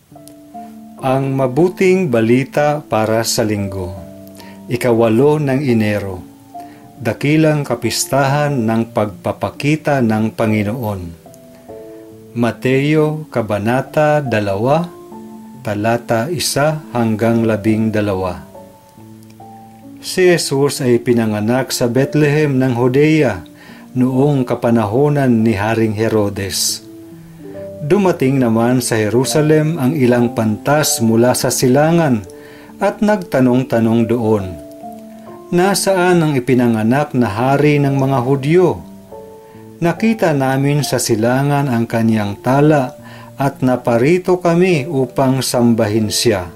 Ang mabuting balita para sa linggo, 8 ng Enero, dakilang kapistahan ng pagpapakita ng Panginoon. Mateo, Kabanata 2, talata 1 hanggang 12. Si Jesus ay pinanganak sa Bethlehem ng Judea noong kapanahonan ni Haring Herodes. Dumating naman sa Jerusalem ang ilang pantas mula sa silangan at nagtanong-tanong doon, "Nasaan ang ipinanganak na hari ng mga Hudyo? Nakita namin sa silangan ang kaniyang tala at naparito kami upang sambahin siya."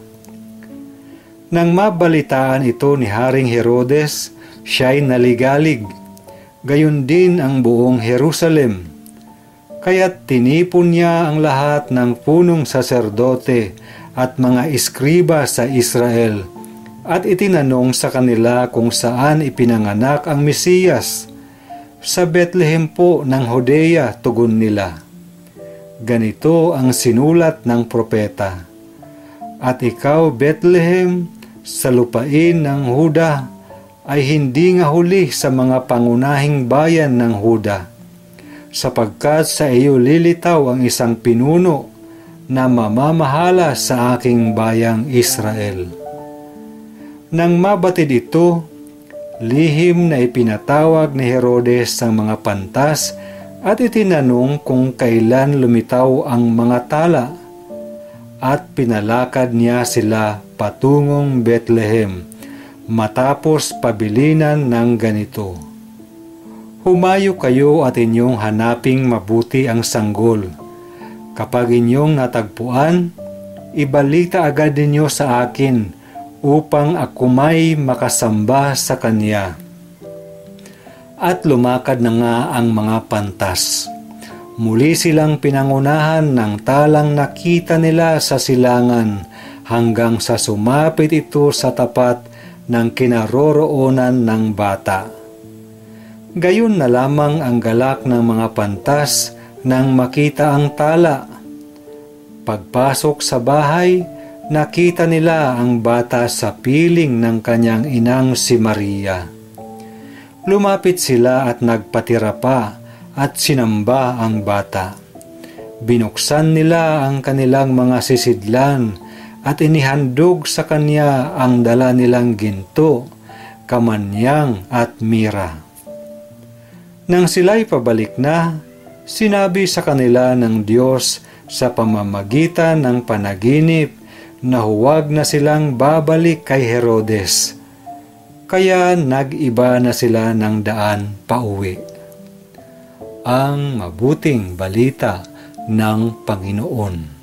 Nang mabalitaan ito ni Haring Herodes, siya'y naligalig, gayon din ang buong Jerusalem. Kaya't tinipon niya ang lahat ng punong saserdote at mga iskriba sa Israel at itinanong sa kanila kung saan ipinanganak ang Mesiyas. "Sa Bethlehem po ng Judea," tugon nila. Ganito ang sinulat ng propeta, "At ikaw, Bethlehem, sa lupain ng Huda, ay hindi nga huli sa mga pangunahing bayan ng Huda, sapagkat sa iyo lilitaw ang isang pinuno na mamamahala sa aking bayang Israel." Nang mabatid ito, lihim na ipinatawag ni Herodes ang mga pantas at itinanong kung kailan lumitaw ang mga tala, at pinalakad niya sila patungong Bethlehem matapos pabilinan ng ganito, "Humayo kayo at inyong hanaping mabuti ang sanggol. Kapag inyong natagpuan, ibalita agad ninyo sa akin upang ako may makasamba sa kanya." At lumakad na nga ang mga pantas. Muli silang pinangunahan ng talang nakita nila sa silangan hanggang sa sumapit ito sa tapat ng kinaroroonan ng bata. Gayon na lamang ang galak ng mga pantas nang makita ang tala. Pagpasok sa bahay, nakita nila ang bata sa piling ng kanyang inang si Maria. Lumapit sila at nagpatira pa at sinamba ang bata. Binuksan nila ang kanilang mga sisidlan at inihandog sa kanya ang dala nilang ginto, kamanyang at mira. Nang sila'y pabalik na, sinabi sa kanila ng Diyos sa pamamagitan ng panaginip na huwag na silang babalik kay Herodes. Kaya nag-iba na sila ng daan pauwi. Ang mabuting balita ng Panginoon.